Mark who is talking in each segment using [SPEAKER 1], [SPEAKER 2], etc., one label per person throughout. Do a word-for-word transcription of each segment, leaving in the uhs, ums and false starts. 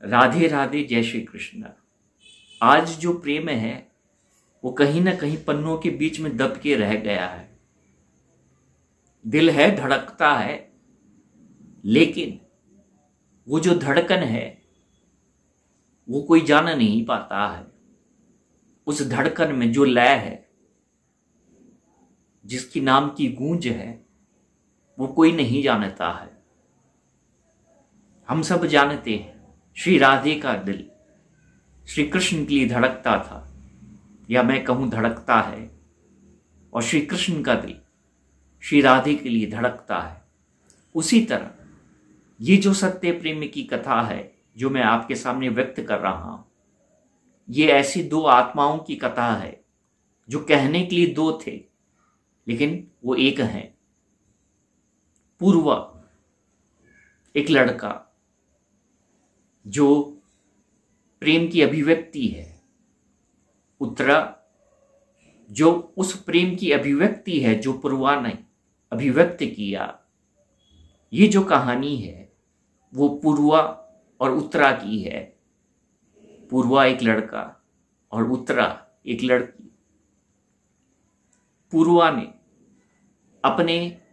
[SPEAKER 1] राधे राधे, जय श्री कृष्ण। आज जो प्रेम है वो कहीं ना कहीं पन्नों के बीच में दब के रह गया है। दिल है, धड़कता है, लेकिन वो जो धड़कन है वो कोई जान नहीं पाता है। उस धड़कन में जो लय है, जिसकी नाम की गूंज है, वो कोई नहीं जानता है। हम सब जानते हैं श्री राधे का दिल श्री कृष्ण के लिए धड़कता था, या मैं कहूं धड़कता है, और श्री कृष्ण का दिल श्री राधे के लिए धड़कता है। उसी तरह ये जो सत्य प्रेम की कथा है जो मैं आपके सामने व्यक्त कर रहा हूं, ये ऐसी दो आत्माओं की कथा है जो कहने के लिए दो थे लेकिन वो एक है। पूर्वा एक लड़का जो प्रेम की अभिव्यक्ति है, उत्तरा जो उस प्रेम की अभिव्यक्ति है जो पूर्वा ने अभिव्यक्त किया। ये जो कहानी है वो पूर्वा और उत्तरा की है। पूर्वा एक लड़का और उत्तरा एक लड़की। पूर्वा ने अपने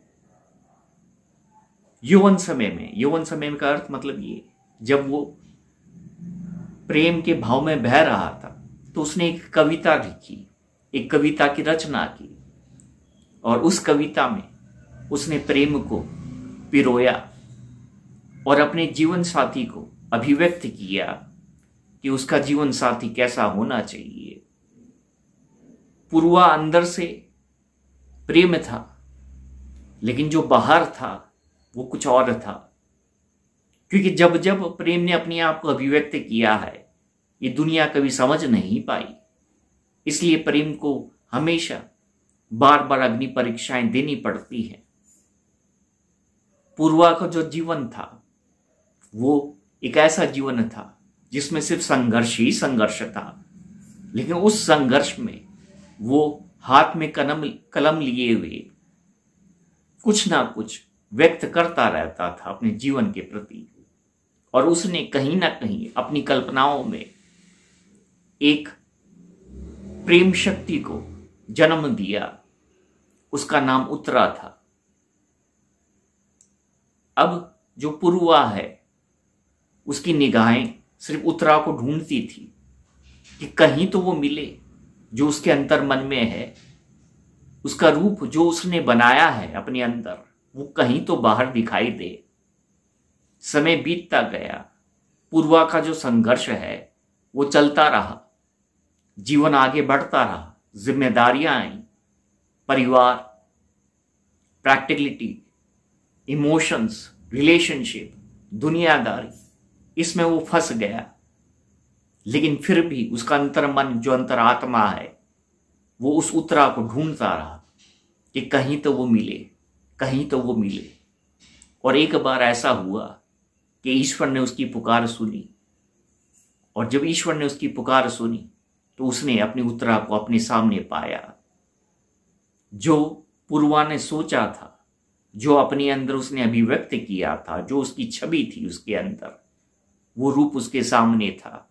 [SPEAKER 1] यौवन समय में, यौवन समय का अर्थ मतलब ये, जब वो प्रेम के भाव में बह रहा था तो उसने एक कविता लिखी, एक कविता की रचना की, और उस कविता में उसने प्रेम को पिरोया और अपने जीवन साथी को अभिव्यक्त किया कि उसका जीवन साथी कैसा होना चाहिए। पूर्वा अंदर से प्रेम था, लेकिन जो बाहर था वो कुछ और था। क्योंकि जब जब प्रेम ने अपने आप को अभिव्यक्त किया है, ये दुनिया कभी समझ नहीं पाई। इसलिए प्रेम को हमेशा बार बार अग्नि परीक्षाएं देनी पड़ती हैं। पूर्वा का जो जीवन था वो एक ऐसा जीवन था जिसमें सिर्फ संघर्ष ही संघर्ष था, लेकिन उस संघर्ष में वो हाथ में कलम कलम लिए हुए कुछ ना कुछ व्यक्त करता रहता था अपने जीवन के प्रति। और उसने कहीं ना कहीं अपनी कल्पनाओं में एक प्रेम शक्ति को जन्म दिया। उसका नाम उत्तरा था। अब जो पूर्वा है उसकी निगाहें सिर्फ उत्तरा को ढूंढती थी कि कहीं तो वो मिले जो उसके अंतर मन में है। उसका रूप जो उसने बनाया है अपने अंदर, वो कहीं तो बाहर दिखाई दे। समय बीतता गया, पूर्वा का जो संघर्ष है वो चलता रहा, जीवन आगे बढ़ता रहा, जिम्मेदारियां आई, परिवार, प्रैक्टिकलिटी, इमोशंस, रिलेशनशिप, दुनियादारी, इसमें वो फंस गया। लेकिन फिर भी उसका अंतर मन, जो अंतरात्मा है, वो उस उत्तरा को ढूंढता रहा कि कहीं तो वो मिले, कहीं तो वो मिले। और एक बार ऐसा हुआ कि ईश्वर ने उसकी पुकार सुनी, और जब ईश्वर ने उसकी पुकार सुनी तो उसने अपनी उत्तरा को अपने सामने पाया। जो पूर्वा ने सोचा था, जो अपने अंदर उसने अभिव्यक्त किया था, जो उसकी छवि थी उसके अंदर, वो रूप उसके सामने था।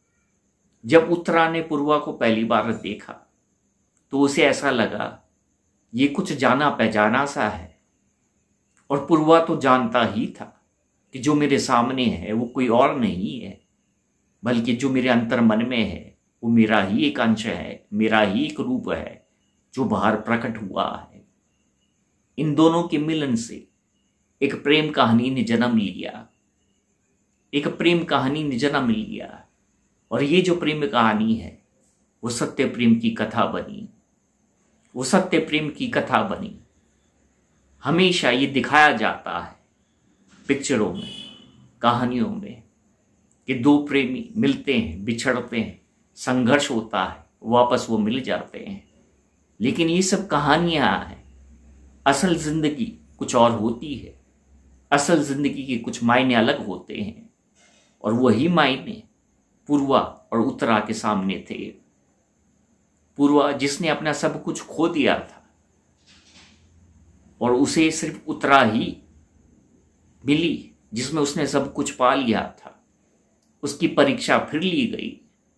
[SPEAKER 1] जब उत्तरा ने पूर्वा को पहली बार देखा तो उसे ऐसा लगा ये कुछ जाना पहचाना सा है। और पूर्वा तो जानता ही था कि जो मेरे सामने है वो कोई और नहीं है, बल्कि जो मेरे अंतर मन में है वो मेरा ही एक अंश है, मेरा ही एक रूप है जो बाहर प्रकट हुआ है। इन दोनों के मिलन से एक प्रेम कहानी ने जन्म लिया, एक प्रेम कहानी ने जन्म लिया। और ये जो प्रेम कहानी है वो सत्य प्रेम की कथा बनी, वो सत्य प्रेम की कथा बनी। हमेशा ये दिखाया जाता है पिक्चरों में, कहानियों में, कि दो प्रेमी मिलते हैं, बिछड़ते हैं, संघर्ष होता है, वापस वो मिल जाते हैं। लेकिन ये सब कहानियां हैं, असल जिंदगी कुछ और होती है। असल जिंदगी के कुछ मायने अलग होते हैं, और वही मायने पूर्वा और उत्तरा के सामने थे। पूर्वा जिसने अपना सब कुछ खो दिया था और उसे सिर्फ उत्तरा ही मिली जिसमें उसने सब कुछ पा लिया था। उसकी परीक्षा फिर ली गई।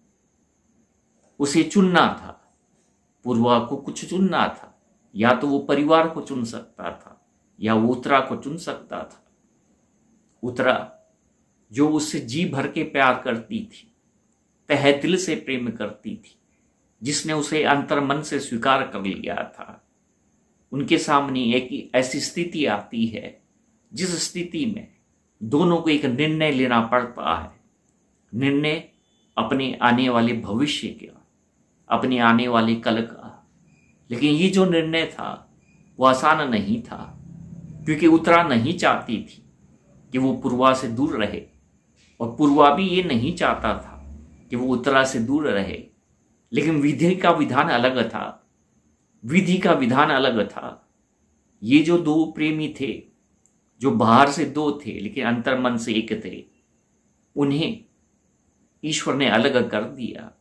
[SPEAKER 1] उसे चुनना था, पूर्वा को कुछ चुनना था। या तो वो परिवार को चुन सकता था या वो उत्तरा को चुन सकता था। उत्तरा जो उससे जी भर के प्यार करती थी, तहे दिल से प्रेम करती थी, जिसने उसे अंतर्मन से स्वीकार कर लिया था, उनके सामने एक ऐसी स्थिति आती है जिस स्थिति में दोनों को एक निर्णय लेना पड़ता है। निर्णय अपने आने वाले भविष्य का, अपने आने वाले कल का। लेकिन ये जो निर्णय था वो आसान नहीं था, क्योंकि उत्तरा नहीं चाहती थी कि वो पूर्वा से दूर रहे, और पूर्वा भी ये नहीं चाहता था कि वो उत्तरा से दूर रहे। लेकिन विधि का विधान अलग था, विधि का विधान अलग था। ये जो दो प्रेमी थे, जो बाहर से दो थे लेकिन अंतर्मन से एक थे, उन्हें ईश्वर ने अलग कर दिया,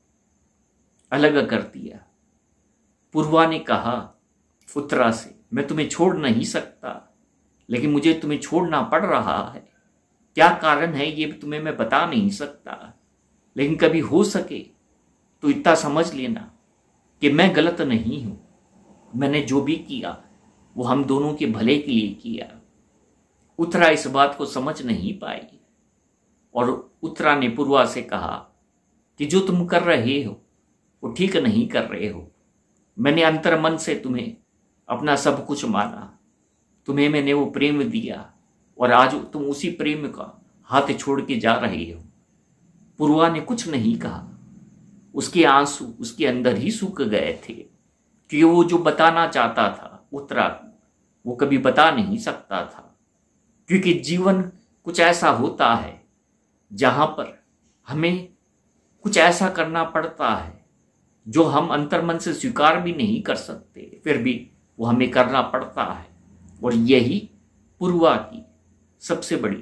[SPEAKER 1] अलग कर दिया। पूर्वा ने कहा उत्तरा से, मैं तुम्हें छोड़ नहीं सकता, लेकिन मुझे तुम्हें छोड़ना पड़ रहा है। क्या कारण है ये तुम्हें मैं बता नहीं सकता, लेकिन कभी हो सके तो इतना समझ लेना कि मैं गलत नहीं हूं। मैंने जो भी किया वो हम दोनों के भले के लिए किया। उत्तरा इस बात को समझ नहीं पाई, और उत्तरा ने पूर्वा से कहा कि जो तुम कर रहे हो वो ठीक नहीं कर रहे हो। मैंने अंतर्मन से तुम्हें अपना सब कुछ माना, तुम्हें मैंने वो प्रेम दिया, और आज तुम उसी प्रेम का हाथ छोड़ के जा रहे हो। पूर्वा ने कुछ नहीं कहा, उसके आंसू उसके अंदर ही सूख गए थे, क्योंकि वो जो बताना चाहता था उत्तरा को, वो कभी बता नहीं सकता था। क्योंकि जीवन कुछ ऐसा होता है जहां पर हमें कुछ ऐसा करना पड़ता है जो हम अंतर्मन से स्वीकार भी नहीं कर सकते, फिर भी वो हमें करना पड़ता है। और यही पूर्वा की सबसे बड़ी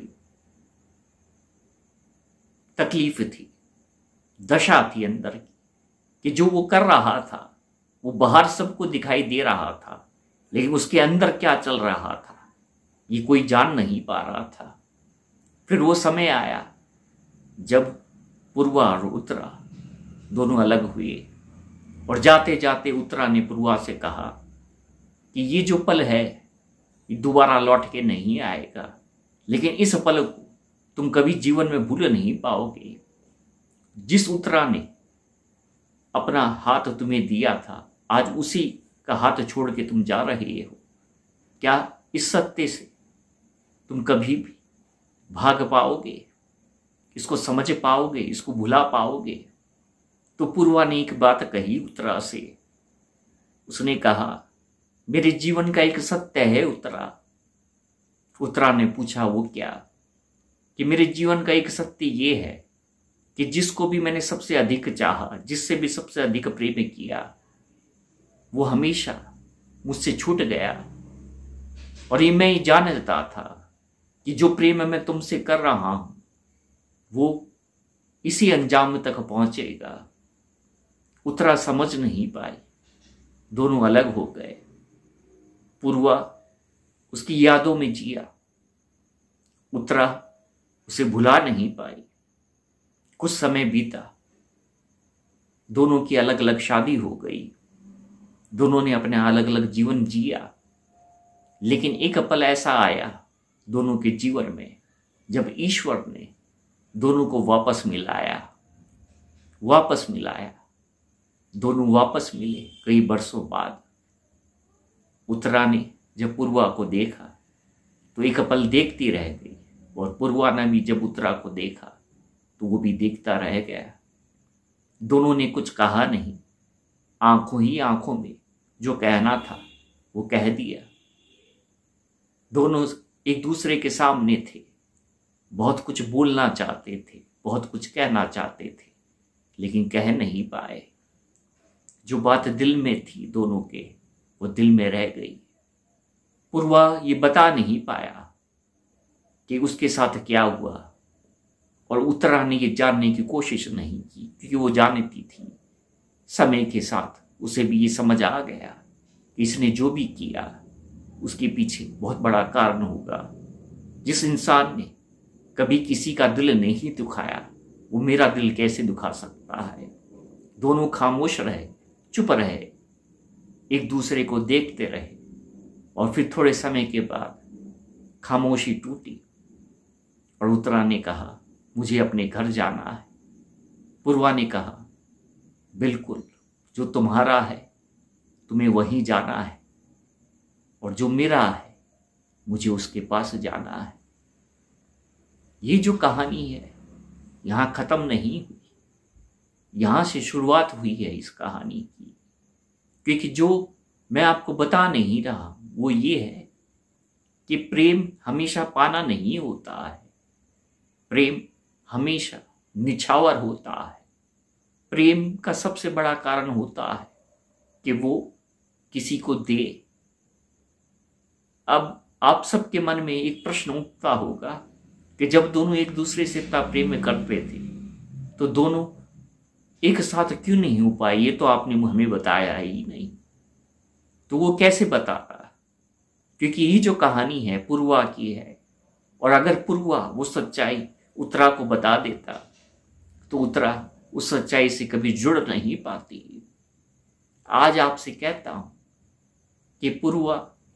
[SPEAKER 1] तकलीफ थी, दशा थी अंदर की, कि जो वो कर रहा था वो बाहर सबको दिखाई दे रहा था, लेकिन उसके अंदर क्या चल रहा था ये कोई जान नहीं पा रहा था। फिर वो समय आया जब पूर्वा और उत्तरा दोनों अलग हुए, और जाते जाते उत्तरा ने पूर्वा से कहा कि ये जो पल है ये दोबारा लौट के नहीं आएगा, लेकिन इस पल को तुम कभी जीवन में भूल नहीं पाओगे। जिस उत्तरा ने अपना हाथ तुम्हें दिया था, आज उसी का हाथ छोड़ के तुम जा रहे हो। क्या इस सत्य से तुम कभी भी भाग पाओगे? इसको समझ पाओगे? इसको भुला पाओगे? तो पूर्वा ने एक बात कही उत्तरा से। उसने कहा, मेरे जीवन का एक सत्य है उत्तरा। उत्तरा ने पूछा, वो क्या? कि मेरे जीवन का एक सत्य ये है कि जिसको भी मैंने सबसे अधिक चाहा, जिससे भी सबसे अधिक प्रेम किया, वो हमेशा मुझसे छूट गया। और ये मैं जानता था कि जो प्रेम मैं तुमसे कर रहा हूं वो इसी अंजाम तक पहुंचेगा। उत्तरा समझ नहीं पाई, दोनों अलग हो गए। पूर्वा उसकी यादों में जिया, उत्तरा उसे भुला नहीं पाई। कुछ समय बीता, दोनों की अलग अलग शादी हो गई, दोनों ने अपने अलग अलग जीवन जिया। लेकिन एक पल ऐसा आया दोनों के जीवन में जब ईश्वर ने दोनों को वापस मिलाया, वापस मिलाया। दोनों वापस मिले कई बरसों बाद। उत्तरा ने जब पूर्वा को देखा तो एक पल देखती रह गई, और पूर्वा ने भी जब उत्तरा को देखा तो वो भी देखता रह गया। दोनों ने कुछ कहा नहीं, आंखों ही आंखों में जो कहना था वो कह दिया। दोनों एक दूसरे के सामने थे, बहुत कुछ बोलना चाहते थे, बहुत कुछ कहना चाहते थे, लेकिन कह नहीं पाए। जो बात दिल में थी दोनों के, वो दिल में रह गई। पूर्वा ये बता नहीं पाया कि उसके साथ क्या हुआ, और उत्तरा ने ये जानने की कोशिश नहीं की, क्योंकि वो जानती थी समय के साथ उसे भी ये समझ आ गया कि इसने जो भी किया उसके पीछे बहुत बड़ा कारण होगा। जिस इंसान ने कभी किसी का दिल नहीं दुखाया, वो मेरा दिल कैसे दुखा सकता है। दोनों खामोश रहे, चुप रहे, एक दूसरे को देखते रहे और फिर थोड़े समय के बाद खामोशी टूटी और उत्तरा ने कहा, मुझे अपने घर जाना है। पूर्वा ने कहा, बिल्कुल, जो तुम्हारा है तुम्हें वहीं जाना है और जो मेरा है मुझे उसके पास जाना है। ये जो कहानी है यहाँ खत्म नहीं हुई, यहाँ से शुरुआत हुई है इस कहानी की। क्योंकि जो मैं आपको बता नहीं रहा वो ये है कि प्रेम हमेशा पाना नहीं होता है। प्रेम हमेशा निछावर होता है। प्रेम का सबसे बड़ा कारण होता है कि वो किसी को दे। अब आप सबके मन में एक प्रश्न उठता होगा कि जब दोनों एक दूसरे से इतना प्रेम करते थे तो दोनों एक साथ क्यों नहीं हो पाए? ये तो आपने हमें बताया ही नहीं। तो वो कैसे बताता? क्योंकि ये जो कहानी है पूर्वा की है, और अगर पूर्वा वो सच्चाई उत्तरा को बता देता तो उत्तरा उस सच्चाई से कभी जुड़ नहीं पाती। आज आपसे कहता हूं कि पूर्वा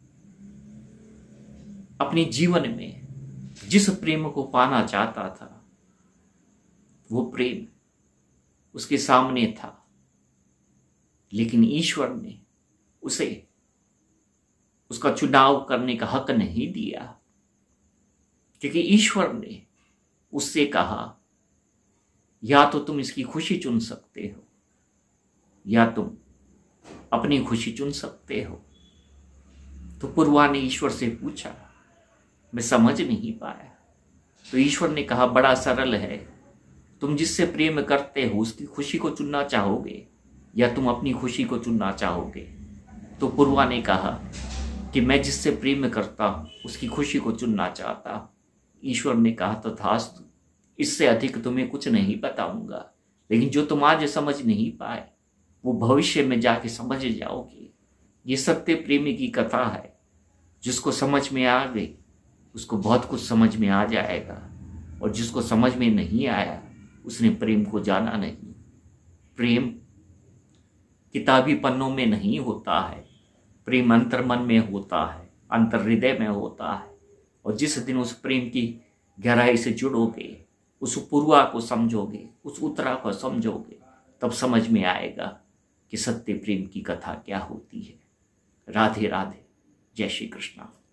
[SPEAKER 1] अपने जीवन में जिस प्रेम को पाना चाहता था वो प्रेम उसके सामने था, लेकिन ईश्वर ने उसे उसका चुनाव करने का हक नहीं दिया। क्योंकि ईश्वर ने उससे कहा, या तो तुम इसकी खुशी चुन सकते हो या तुम अपनी खुशी चुन सकते हो। तो पूर्वा ने ईश्वर से पूछा, मैं समझ नहीं पाया। तो ईश्वर ने कहा, बड़ा सरल है, तुम जिससे प्रेम करते हो उसकी खुशी को चुनना चाहोगे या तुम अपनी खुशी को चुनना चाहोगे? तो पूर्वा ने कहा कि मैं जिससे प्रेम करता हूं उसकी खुशी को चुनना चाहता हूं। ईश्वर ने कहा, तथास्तु, इससे अधिक तुम्हें कुछ नहीं बताऊंगा, लेकिन जो तुम आज समझ नहीं पाए वो भविष्य में जाके समझ जाओगे। ये सत्य प्रेमी की कथा है। जिसको समझ में आ गई उसको बहुत कुछ समझ में आ जाएगा, और जिसको समझ में नहीं आया उसने प्रेम को जाना नहीं। प्रेम किताबी पन्नों में नहीं होता है, प्रेम अंतर मन में होता है, अंतर हृदय में होता है। और जिस दिन उस प्रेम की गहराई से जुड़ोगे, उस पूर्वा को समझोगे, उस उत्तरा को समझोगे, तब समझ में आएगा कि सत्य प्रेम की कथा क्या होती है। राधे राधे, जय श्री कृष्णा।